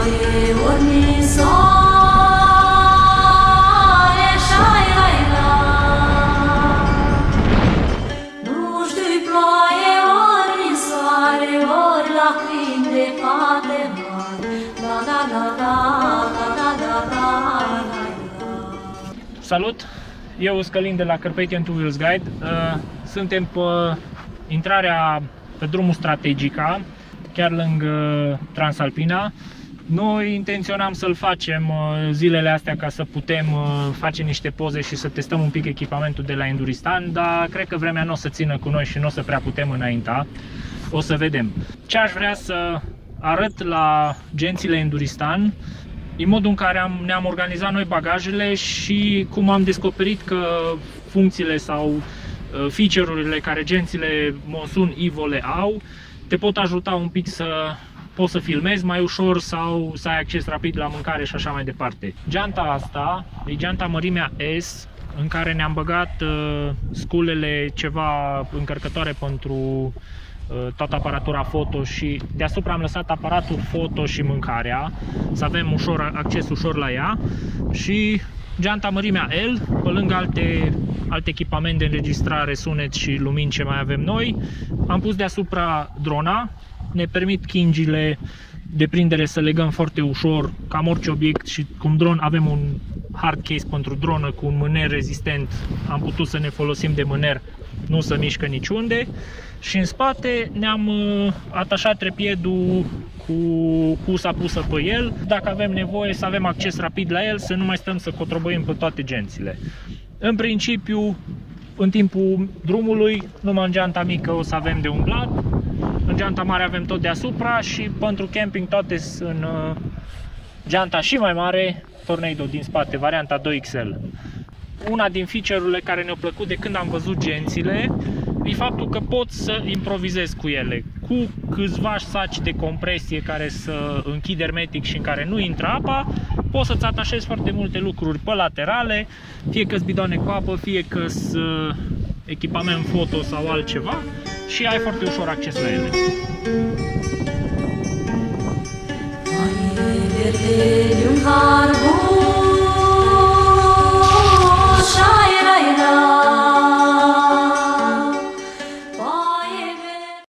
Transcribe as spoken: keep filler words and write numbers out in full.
Salut! Eu sunt Călin de la Carpathian Two Wheels Guide. Suntem pe intrarea pe drumul Strategica, chiar lângă Transalpina. Noi intenționam să-l facem zilele astea ca să putem face niște poze și să testăm un pic echipamentul de la Enduristan, dar cred că vremea nu o să țină cu noi și nu o să prea putem înainta. O să vedem. Ce aș vrea să arăt la gențile Enduristan e modul în care am, ne-am organizat noi bagajele și cum am descoperit că funcțiile sau feature-urile care gențile Monsoon Evo le au te pot ajuta un pic să poți să filmezi mai ușor sau să ai acces rapid la mâncare și așa mai departe. Geanta asta e geanta mărimea S, în care ne-am băgat uh, sculele, ceva încărcătoare pentru uh, toată aparatura foto și deasupra am lăsat aparatul foto și mâncarea, să avem ușor, acces ușor la ea, și geanta mărimea L, pe lângă alte, alte echipamente de înregistrare, sunet și lumini ce mai avem noi. Am pus deasupra drona, ne permit chingile de prindere să legăm foarte ușor, cam orice obiect, și cum dron avem un hard case pentru dronă cu un mâner rezistent, am putut să ne folosim de mâner, nu se mișcă niciunde. Și în spate ne-am uh, atașat trepiedul cu cusa pusă pe el, dacă avem nevoie să avem acces rapid la el, să nu mai stăm să cotrobăim pe toate gențile. În principiu, în timpul drumului, numai în geanta mică o să avem de umblat, în geanta mare avem tot deasupra și pentru camping toate sunt în uh, geanta și mai mare, Tornado din spate, varianta doi X L. Una din feature-urile care ne-au plăcut de când am văzut gențile e faptul că poți să improvizezi cu ele, cu câțiva saci de compresie care să închid hermetic și în care nu intră apa. Poți să-ți atașezi foarte multe lucruri pe laterale, fie că-s bidoane cu apă, fie că-s echipament foto sau altceva, și ai foarte ușor acces la ele.